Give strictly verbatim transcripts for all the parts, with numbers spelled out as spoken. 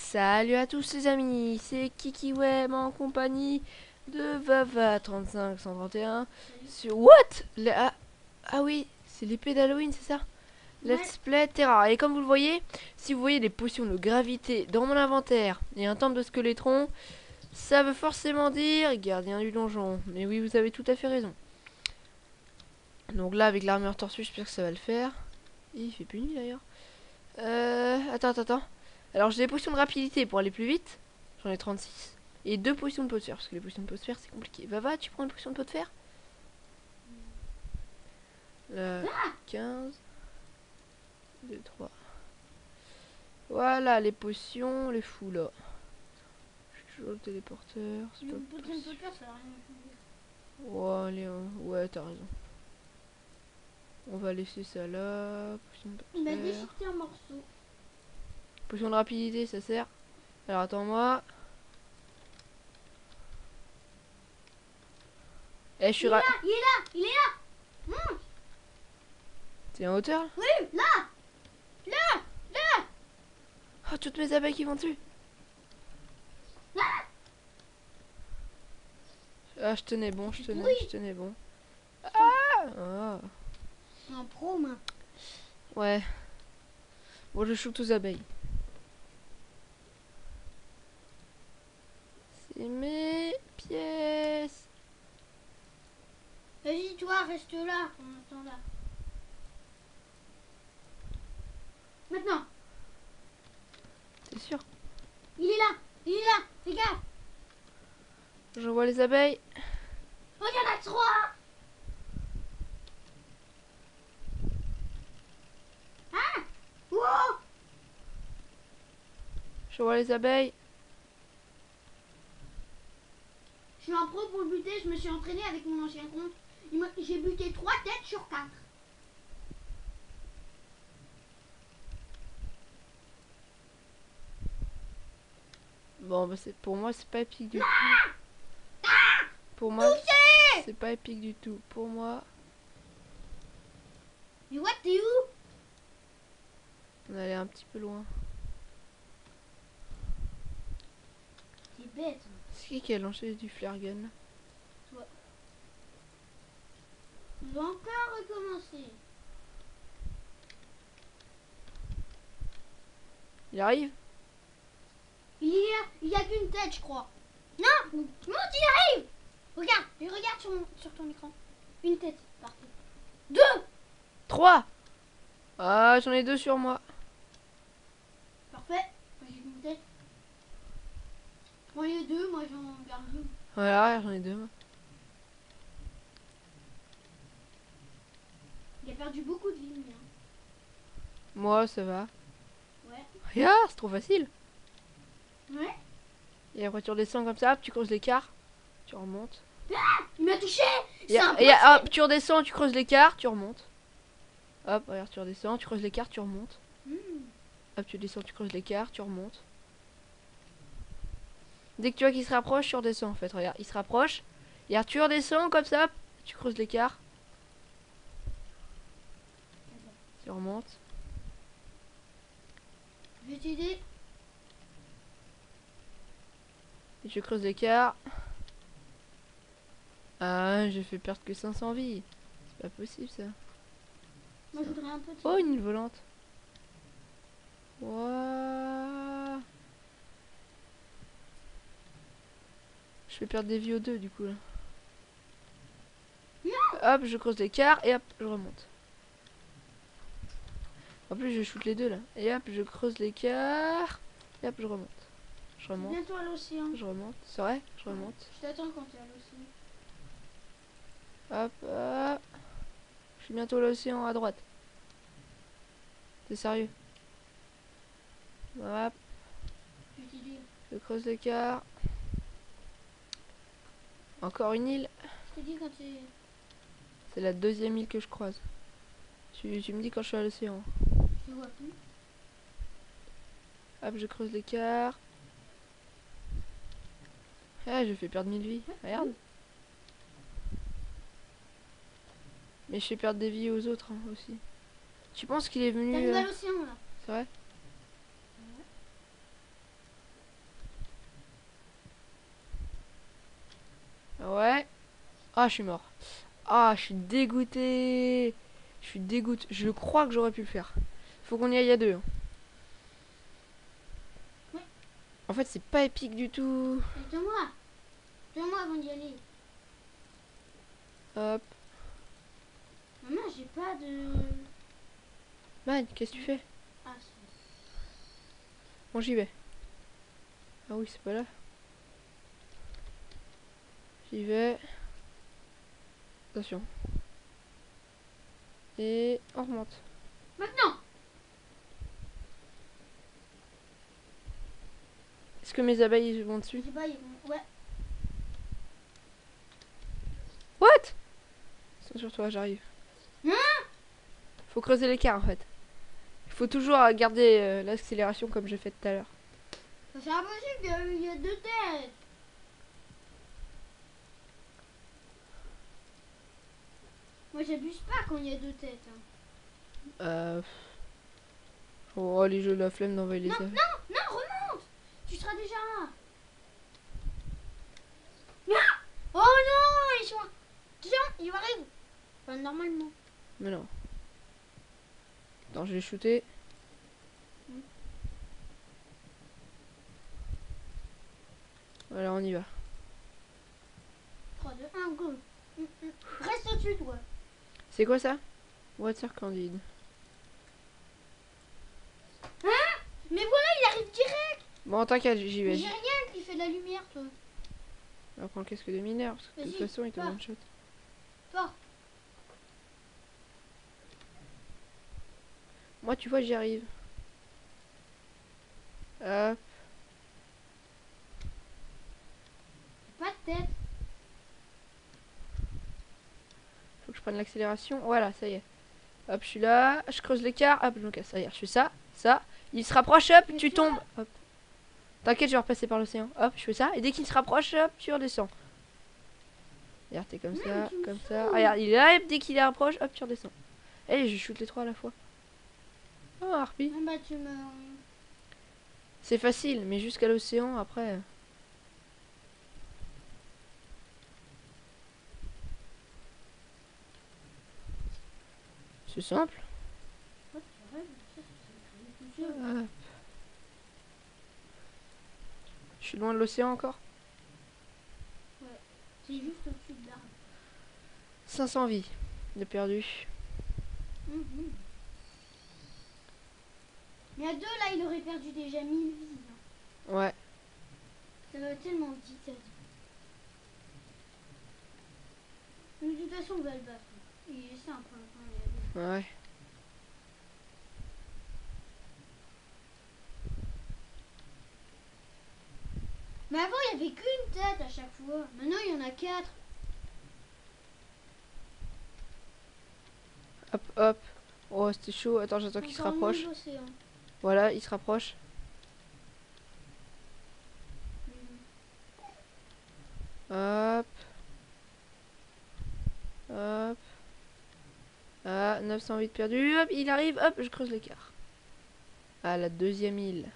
Salut à tous les amis, c'est KikiWeb en compagnie de Vava trente-cinq cent trente et un sur What La... ah, ah oui, c'est l'épée d'Halloween, c'est ça? Ouais. Let's play Terra. Et comme vous le voyez, si vous voyez des potions de gravité dans mon inventaire et un temple de squelettron, ça veut forcément dire gardien du donjon. Mais oui, vous avez tout à fait raison. Donc là, avec l'armure tortue, j'espère que ça va le faire. Il fait plus nuit d'ailleurs. Euh... Attends, attends, attends. Alors j'ai des potions de rapidité pour aller plus vite. J'en ai trente-six. Et deux potions de pot de fer. Parce que les potions de pot de fer c'est compliqué. Va va, tu prends une potion de pot de fer. Là, quinze. deux, trois. Voilà les potions, les fous là. Je suis toujours le téléporteur. C'est pas Une potion de possible. poker, ça va rien changer. Ouais, allez, hein. Ouais, t'as raison. On va laisser ça là. Potion de pot Il de m'a fer. déchiqueté un morceau. Potion de rapidité, ça sert. Alors attends-moi. Eh, je Il suis est ra... là, il est là, il est là. Monte. T'es en hauteur là? Oui, là, là, là. Oh, toutes mes abeilles qui vont dessus. Ah, je tenais bon, je tenais, Oui. je tenais bon. Ah, ah. Un pro, moi. Ouais. Bon, je shoot aux abeilles. C'est mes pièces. Vas-y, toi, reste là, en attendant. Maintenant, C'est sûr. il est là, il est là, fais gaffe. Je vois les abeilles. Oh, il y en a trois. Ah, wow. Je vois les abeilles. Je suis un pro pour le buter, je me suis entraîné avec mon ancien compte. Il m'a- J'ai buté trois têtes sur quatre. Bon, bah c'est pour moi, c'est pas épique du tout. Pour moi, c'est pas épique du tout. Pour moi, Mais what, t'es où? on allait un petit peu loin. T'es bête. C'est qui qui a lancé du flare gun là? On va encore recommencer. Il arrive? Il y a, il y a qu'une tête, je crois. Non, monte, il arrive. Regarde, et regarde sur, mon- sur ton écran. Une tête, parfait. Deux, Trois. Ah, j'en ai deux sur moi. parfait. Moi, j'ai qu'une tête. Prends les deux, moi j'en garde une. Voilà, j'en ai deux. Moi. Il a perdu beaucoup de vie, lui, hein. Moi, ça va. Ouais. Regarde, c'est trop facile. Ouais. Et après, tu redescends comme ça, hop, tu creuses l'écart. Tu remontes. Il m'a touché. Et, C'est et impossible. hop, tu redescends, tu creuses l'écart, tu remontes. Hop, regarde, tu redescends, tu creuses l'écart, tu remontes. Hmm. Hop, tu descends, tu creuses l'écart, tu remontes. Dès que tu vois qu'il se rapproche, tu redescends en fait. Regarde, il se rapproche. Et alors, tu redescends comme ça, hop, tu creuses l'écart. Tu remontes. Je vais t'aider. Et tu creuses l'écart. Ah, j'ai fait perdre que cinq cents vies. C'est pas possible ça. Moi je voudrais un peu. Oh, une île volante. Wouah. Je fais perdre des vies aux deux du coup là. Hop, je creuse l'écart et hop, je remonte. En plus, je shoot les deux là. Et hop, je creuse l'écart. Et hop, je remonte. Je remonte. Bientôt à l'océan. Je remonte. C'est vrai? Je remonte. Je t'attends quand t'es à l'océan. Hop, hop. Je suis bientôt à l'océan à droite. T'es sérieux? Hop, Je vais t'aider. je creuse l'écart. Encore une île. Je te dis quand t'es. C'est la deuxième île que je croise. Tu, tu me dis quand je suis à l'océan. Je te vois plus. Hop, je creuse l'écart. Ah, je fais perdre mille vies. Regarde. Mais je fais perdre des vies aux autres hein, aussi. Tu penses qu'il est venu... T'arrives euh, à l'océan là. C'est vrai? Ah, je suis mort. Ah, je suis dégoûté. Je suis dégoûté. Je crois que j'aurais pu le faire. Faut qu'on y aille à deux. Hein. Ouais. En fait, c'est pas épique du tout. Attends-moi. Attends-moi avant d'y aller. Hop. Maman, j'ai pas de... Man, qu'est-ce que tu fais? Ah, c'est... Bon, j'y vais. Ah oui, c'est pas là. J'y vais. Attention. Et on remonte. Maintenant. Est-ce que mes abeilles vont dessus? Je sais pas, ils vont... Ouais. What? C'est sur toi, j'arrive. Hein? Faut creuser l'écart en fait. Il faut toujours euh, garder euh, l'accélération comme j'ai fait tout à l'heure. C'est impossible, il y a- il y a deux têtes. Moi, j'abuse pas quand il y a deux têtes. Hein. Euh... Oh, les jeux de la flemme d'envoyer les Non, abeilles. non, non, remonte. Tu seras déjà là. Ah! Oh non, ils sont... Tiens, ils arrivent. Enfin, normalement. Mais non. Attends, je vais shooter. Mm. Voilà, on y va. trois, deux, un, go. Mm, mm. Reste au-dessus, toi. C'est quoi ça? Water Candide. Hein? Mais voilà, il arrive direct. Bon, t'inquiète, j'y Mais vais. j'ai rien qui fait de la lumière, toi. On va prendre le casque de mineur parce que de toute Vas-y, façon il te va. one shot. Toi. Moi, tu vois, j'y arrive. Hop. Pas de tête. Faut que je prenne l'accélération. Voilà, ça y est. Hop, je suis là. Je creuse l'écart. Hop, je me casse. Ça y est, je fais ça. Ça. Il se rapproche. Hop, Mais tu tu tombes. Hop. T'inquiète, je vais repasser par l'océan. Hop, je fais ça. Et dès qu'il se rapproche, hop, tu redescends. Regarde, t'es comme Mmh, ça, tu me comme saoules. ça. Regarde, il est là. Et dès qu'il est rapproche, hop, tu redescends. Allez, je shoot les trois à la fois. Oh, harpie. Non, bah, tu me... C'est facile, mais jusqu'à l'océan, après. C'est simple. Oh, tu rêves, ça, ça, ça, ça, ça, ça. Hop. Je suis loin de l'océan encore. C'est juste au-dessus de l'arbre. cinq cents vies de perdu. Mhm. Mais à deux, là, il aurait perdu déjà mille vies. hein. Ouais. Ça va tellement vite. ça. Mais de toute façon, on va le battre. Il est simple. hein, quand il y a deux. Ouais. Mais avant, il n'y avait qu'une tête à chaque fois. Maintenant, il y en a quatre. Hop, hop. Oh, c'était chaud. Attends, j'attends qu'il se Encore moins rapproche. l'océan. Voilà, il se rapproche. Mhm. Hop. Hop. Ah, neuf cent huit perdu. Hop, il arrive. Hop, je creuse l'écart. Ah, la deuxième île.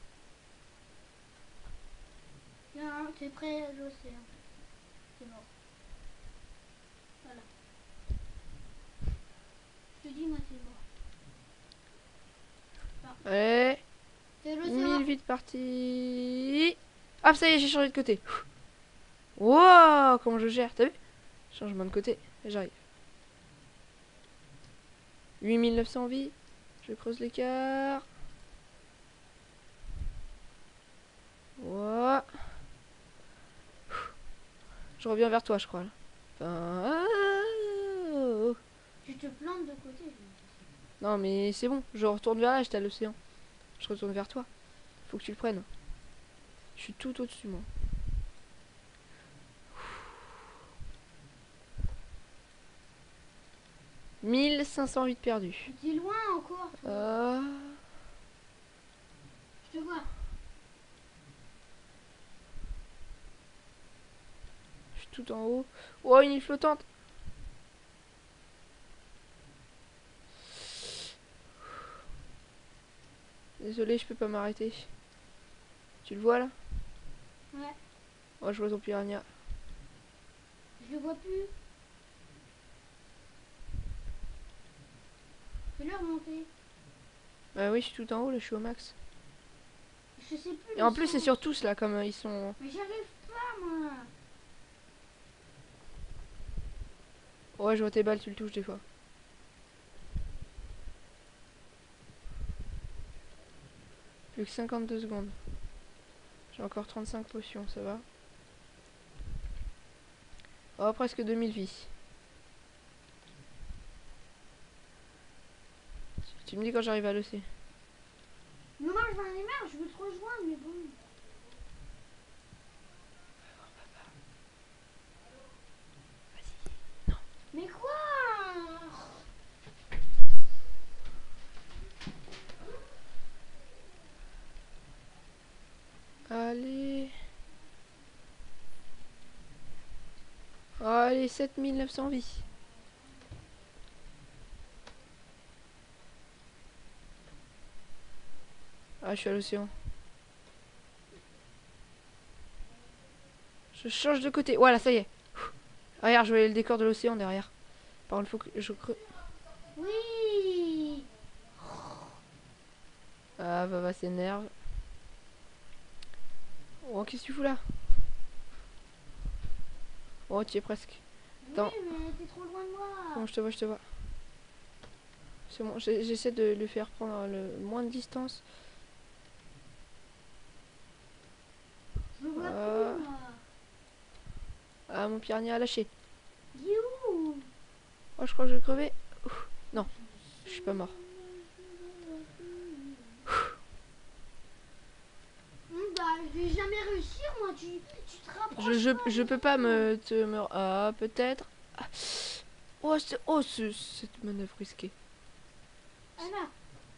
Non, t'es près à l'océan. C'est mort. Voilà. Je te dis, moi, c'est mort. Allez. C'est l'océan. mille vies de partie. Hop, ça y est, j'ai changé de côté. Wow, comment je gère. T'as vu? Changement de côté. Et j'arrive. huit mille neuf cents vies. Je creuse l'écart. Wow. Je reviens vers toi, je crois. Là. Enfin, oh. Tu te plantes de côté. Non, mais c'est bon. Je retourne vers là, j'étais à l'océan. Je retourne vers toi. Faut que tu le prennes. Je suis tout au-dessus, moi. mille cinq cent huit perdus. T'es loin encore. toi. Euh... Je te vois. Je suis tout en haut. Oh, une île flottante. Désolé, je peux pas m'arrêter. Tu le vois là? Ouais. Oh, je vois ton piranha. Je le vois plus. Fais-le remonter. Bah oui, je suis tout en haut, là, je suis au max. Je sais plus. Et en plus, c'est sur tous, là, comme euh, ils sont... Mais j'arrive pas, moi. Ouais, je vois tes balles, tu le touches des fois. Plus que cinquante-deux secondes. J'ai encore trente-cinq potions, ça va. Oh, presque deux mille vies. Tu me dis quand j'arrive à l'O C. Mais moi, j'en ai marre, je veux te rejoindre, mais bon. Mais quoi? Allez. Allez, sept mille neuf cents vies. Ah, je suis à l'océan. Je change de côté. Voilà, ça y est. Regarde, je voyais le décor de l'océan derrière. Par contre, faut que je creux. Oui. Ah, va, va, s'énerve. Oh, qu'est-ce que tu fous là? Oh, tu y es presque. Attends. Oui, mais t'es trop loin de moi. Bon, je te vois, je te vois. C'est bon, j'essaie de le faire prendre le moins de distance. Je le vois Ah. plus, moi. Ah, mon piranha a lâché. Il est où? Oh, je crois que je vais crever. Ouf. Non, je suis pas mort. Hum, bah, je vais jamais réussir, moi. Tu, tu te rapproches. Je, je, pas, je peux pas me... Te, me ah, peut-être. Ah. Oh, c'est... Oh, ce, cette manœuvre risquée. Ah là.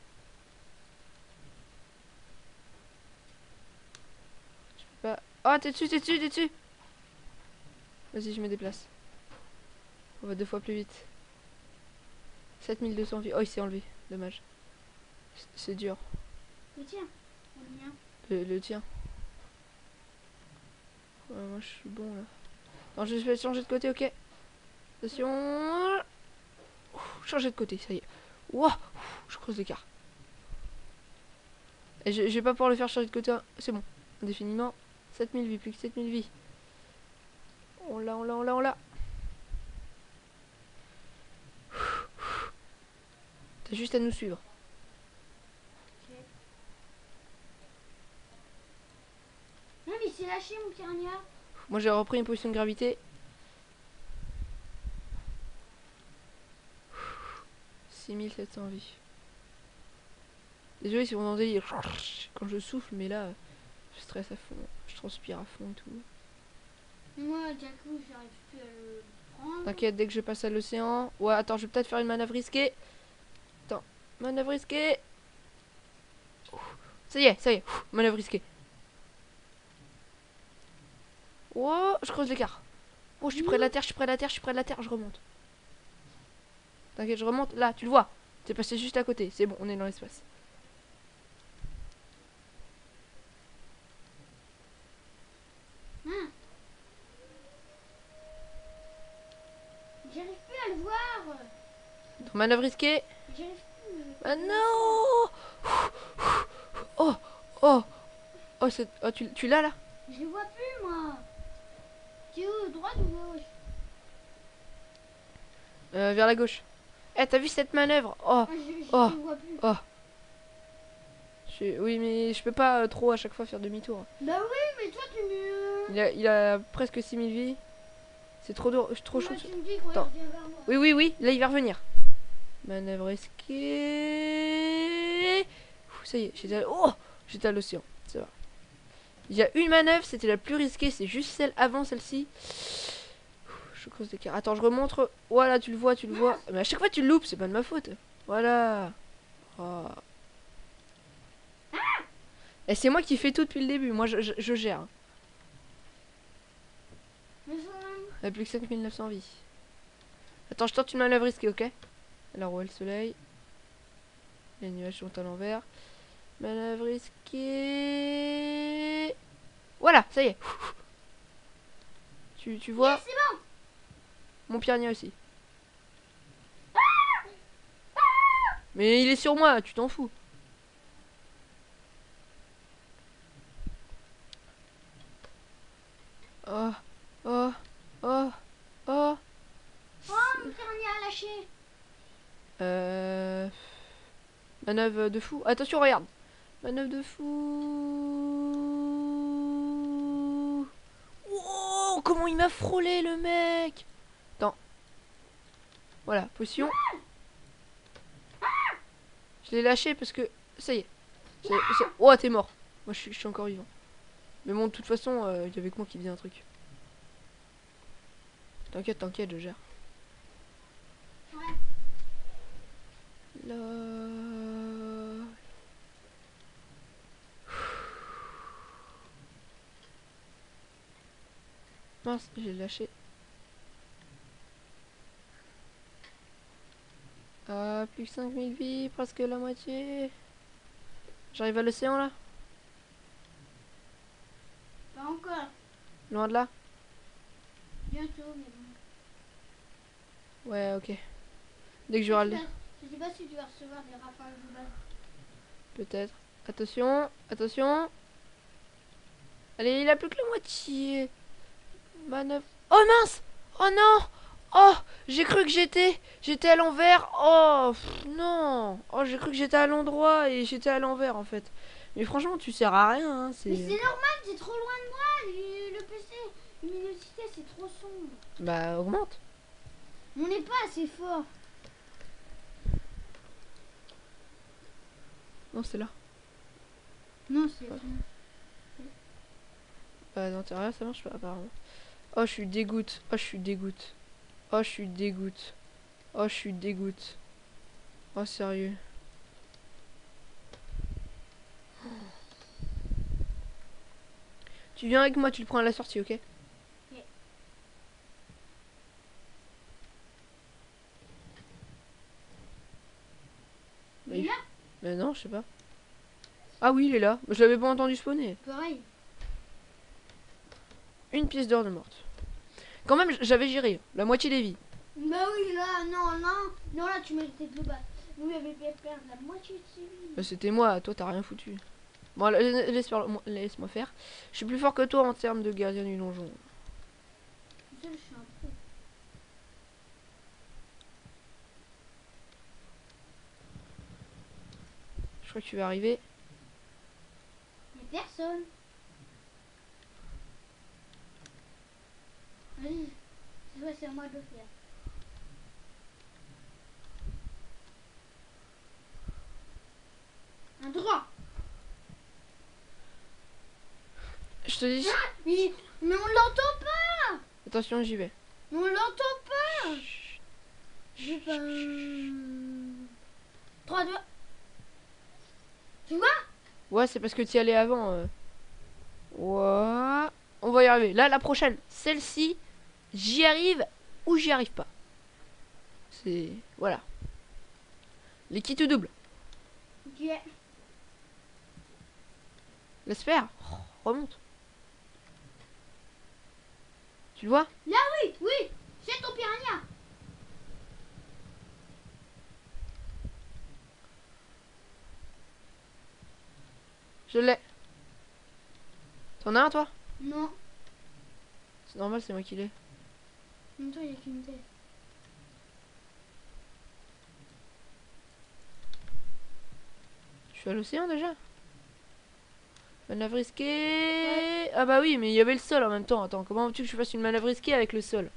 Pas... Oh, t'es dessus, t'es dessus, t'es dessus. Vas-y, je me déplace. On va deux fois plus vite. sept mille deux cents vies. Oh, il s'est enlevé. Dommage. C'est dur. Le tien. Ou le mien. Le, le tien. Ouais, moi, je suis bon, là. Non, je vais changer de côté, ok. Attention. Ouh, changer de côté, ça y est. Wow, je creuse l'écart. Et je, je vais pas pouvoir le faire changer de côté. C'est bon. Indéfiniment. sept mille vies, plus que sept mille vies. On l'a, on l'a, on l'a, on l'a. T'as juste à nous suivre. Ok. Non, mais il s'est lâché, mon piranha. Moi, j'ai repris une position de gravité. six mille sept cents vies. Désolé si vous entendez quand je souffle, mais là, je stresse à fond. Je transpire à fond et tout. Moi, du coup, j'arrive plus à le prendre. T'inquiète, dès que je passe à l'océan. Ouais, attends, je vais peut-être faire une manœuvre risquée. Attends, manœuvre risquée. Ça y est, ça y est, manœuvre risquée. Oh, je creuse l'écart. Oh, je suis près de la terre, je suis près de la terre, je suis près de la terre, je remonte. T'inquiète, je remonte. Là, tu le vois. T'es passé juste à côté. C'est bon, on est dans l'espace. Ah. J'arrive plus à le voir. Donc, manœuvre risquée. J'arrive plus. Ah non. Oh, oh, oh, c'est- oh tu, tu l'as là? Je les vois plus, moi. Tu es où, droite ou gauche? euh, Vers la gauche. Eh, t'as vu cette manœuvre? Oh, Ah, je, je oh. les vois plus. oh. Je- oui, mais je peux pas euh, trop à chaque fois faire demi-tour. Bah oui, mais toi, tu me... Il a, il a presque six mille vies. C'est trop, dur- trop chaud. Moi, tu me dis qu'on Attends. revient vers moi. Oui, oui, oui, là il va revenir. Manœuvre risquée. Ouh, ça y est, j'étais à... Oh, j'étais à l'océan, ça va. Il y a une manœuvre, c'était la plus risquée, c'est juste celle avant celle-ci. Je creuse des cartes. Attends, je remontre. Voilà, tu le vois, tu le vois. Mais à chaque fois tu le loupes, c'est pas de ma faute. Voilà. Oh. Et c'est moi qui fais tout depuis le début, moi je, je, je gère. Mais ça... Il y a plus que cinq mille neuf cents vies. Attends, je tente une manœuvre risquée, ok? Alors, où est le soleil? Les nuages sont à l'envers. Manœuvre risquée. Voilà, ça y est. Tu, tu vois? Yes, c'est bon. Mon piranha aussi. Mais il est sur moi, tu t'en fous. Oh, oh, oh, oh. Oh, mon piranha a lâché. Euh... Manœuvre de fou. Attention, regarde. Manœuvre de fou. Oh, comment il m'a frôlé, le mec. Attends. Voilà, potion. Je l'ai lâché parce que... Ça y est. J'ai- j'ai- Oh, t'es mort. Moi, je suis, je suis encore vivant. Mais bon, de toute façon, euh, il y avait que moi qui faisais un truc. T'inquiète, t'inquiète, je gère. Ouais. Là... Mince, j'ai lâché. Ah, plus que cinq mille vies, presque la moitié. J'arrive à l'océan là? Pas encore. Loin de là? Bientôt, mais bon. Ouais, ok. Dès que je vais Je aller. sais pas- je sais pas si tu vas recevoir des rafales de balles. Peut-être. Attention, attention. Allez, il a plus que la moitié. Manœuvre. Oh mince! Oh non! Oh! J'ai cru que j'étais. J'étais à l'envers. Oh pff, non! Oh, j'ai cru que j'étais à l'endroit et j'étais à l'envers en fait. Mais franchement, tu sers à rien. Hein, Mais c'est c'est. normal, t'es trop loin de moi. Le, le P C, luminosité, c'est trop sombre. Bah, augmente. On n'est pas assez fort. Non, c'est là. Non, c'est. Ouais. Bah, l'intérieur, ça marche pas apparemment. Oh, je suis dégoûte. Oh, je suis dégoûte. Oh, je suis dégoûte. Oh, je suis dégoûte. Oh, sérieux. Tu viens avec moi, tu le prends à la sortie, ok? Ok. Il est Oui. là? Mais non, je sais pas. Ah oui, il est là. Je l'avais pas entendu spawner. Pareil. Une pièce d'or de morte. Quand même, j'avais géré. La moitié des vies. Bah oui, là, non, non. Non, là, tu méritais de le battre. Vous m'avez fait perdre la moitié de ses vies. Bah, c'était moi, toi, t'as rien foutu. Bon, la- la- laisse-moi laisse-moi faire. Je suis plus fort que toi en termes de gardien du donjon. Tout seul, je suis un pro. Je crois que tu vas arriver. Mais personne. Vas-y. Cette fois, c'est à moi de le faire. Un droit. Je te dis. Mais, mais on l'entend pas. Attention, j'y vais. Mais on l'entend pas. Chut. Je vais pas. trois, deux. Tu vois? Ouais, c'est parce que tu y allais avant. euh. Ouais. On va y arriver. Là, la prochaine. Celle-ci, j'y arrive ou j'y arrive pas. C'est... Voilà. Les qui te double. Ok. Laisse faire. Oh, remonte. Tu le vois? Là, oui, oui. C'est ton piranha. Je l'ai. T'en as un, toi? Non. C'est normal, c'est moi qui l'ai. En même temps, il n'y a qu'une tête. Je suis à l'océan déjà. Manœuvre risquée. Ouais. Ah bah oui, mais il y avait le sol en même temps. Attends, comment veux-tu que je fasse une manœuvre risquée avec le sol?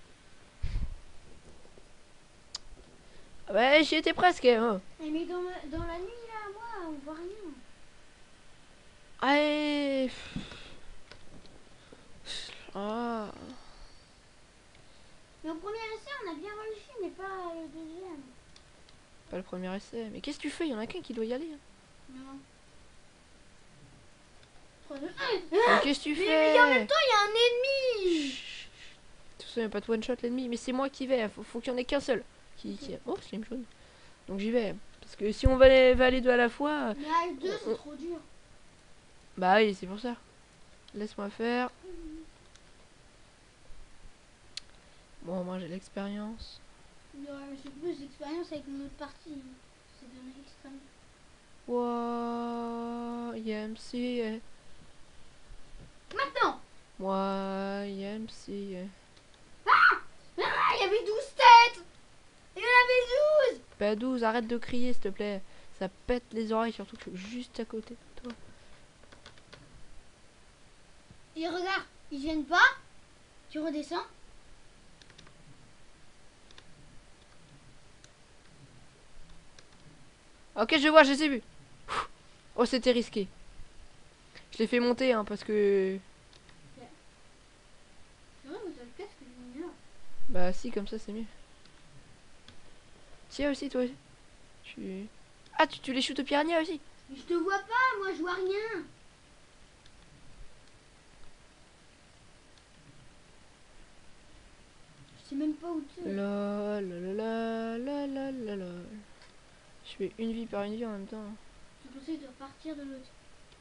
Ah bah j'y étais presque. Hein. Eh, mais dans, ma- dans la nuit, là, moi, on voit rien. Allez. Ah. Mais au premier essai, on a bien réussi, mais pas le deuxième. Pas le premier essai. Mais qu'est-ce que tu fais? Il y en a qu'un qui doit y aller. Hein. Non. trois, deux, Mais qu'est-ce que tu mais, fais? mais en même temps, il y a un ennemi. Chut. De toute façon, il n'y a pas de one shot l'ennemi. Mais c'est moi qui vais. Faut, faut qu'il y en ait qu'un seul. Qui, qui... Oh, slime jaune. Donc j'y vais. Parce que si on va aller, va aller deux à la fois. Mais avec deux, c'est trop dur. Bah oui, c'est pour ça. Laisse-moi faire. Bon, moi j'ai l'expérience. Ouais, mais j'ai plus d'expérience avec mon autre partie. C'est donner extrême. Y M C A. Maintenant. Y M C A. Ah, il y avait douze têtes. Il y en avait douze. Bah douze, arrête de crier s'il te plaît. Ça pète les oreilles, surtout que juste à côté de toi. Et regarde, ils viennent pas. Tu redescends. Ok, je vois, je les ai vus. Oh, c'était risqué. Je l'ai fait monter, hein, parce que... C'est vrai, vous avez le casque du mineur. Bah si, comme ça, c'est mieux. Tiens aussi, toi aussi. Tu... Ah, tu, tu les shoots au piranha aussi? Mais je te vois pas, moi je vois rien. Je sais même pas où tu es. La la la la la la la la. Je fais une vie par une vie en même temps. Je pensais de repartir de l'autre.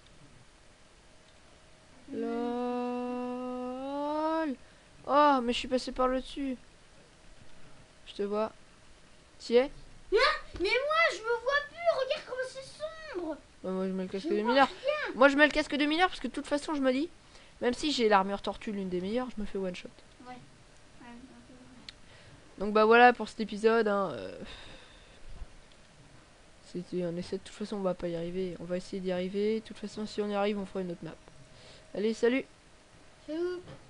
Lol. Oh, mais je suis passé par le dessus. Je te vois. T'y es? Mais moi je me vois plus, regarde comment c'est sombre. Bah, moi je mets le casque Je de vois mineur. rien. Moi je mets le casque de mineur parce que de toute façon je me dis, même si j'ai l'armure tortue, l'une des meilleures, je me fais one shot. Ouais. Ouais, un peu, ouais. Donc bah voilà pour cet épisode. Hein, euh, C'était un essai. De toute façon on va pas y arriver. On va essayer d'y arriver. De toute façon si on y arrive on fera une autre map. Allez salut. C'est où?